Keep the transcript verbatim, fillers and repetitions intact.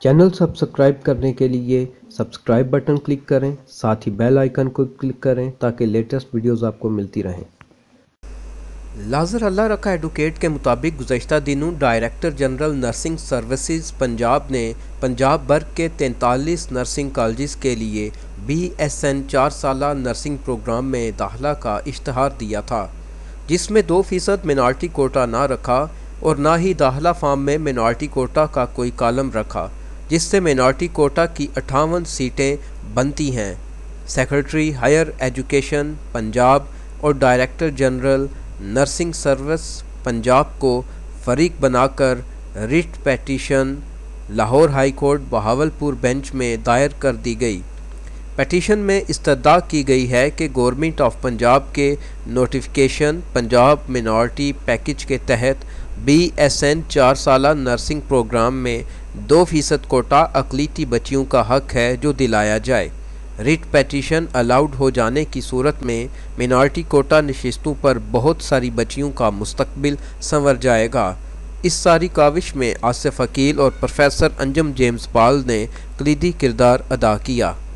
Channel subscribe کرنے کے لیے سبسکرائب بٹن کلک کریں، ساتھ ہی بیل آئیکن کو کلک کریں تاکہ لیٹسٹ ویڈیوز آپ کو ملتی رہیں۔ لازر اللہ رکھا ایڈوکیٹ کے مطابق گزشتہ دنوں director general nursing services Punjab نے پنجاب بھر کے تینتالیس نرسنگ کالجز کے لیے بی ایس این چار سالہ نرسنگ پروگرام میں داخلہ کا اشتہار دیا تھا، جس میں دو فیصد منارٹی کوٹا نہ رکھا اور نہ ہی داخلہ فارم میں منارٹی کوٹا کا کوئی کالم رکھا، جس سے منارٹی کوٹا کی اٹھاون سیٹیں بنتی ہیں۔ سیکرٹری ہائر ایجوکیشن پنجاب اور director general nursing service Punjab کو فریق بنا کر writ petition Lahore high court Bahawalpur bench میں دائر کر دی گئی۔ پیٹیشن میں استدعا کی گئی ہے کہ گورنمنٹ آف پنجاب کے نوٹیفیکیشن پنجاب منارٹی پیکج کے تحت بی ایس این چار سالہ نرسنگ پروگرام میں دو فیصد کوٹا اقلیتی بچیوں کا حق ہے جو دلایا جائے۔ ریٹ پیٹیشن الاؤڈ ہو جانے کی صورت میں منارٹی کوٹا نشستوں پر بہت ساری بچیوں کا مستقبل سنور جائے گا۔ اس ساری کاوش میں آصف عقیل اور پروفیسر انجم جیمز پال نے کلیدی کردار ادا کیا۔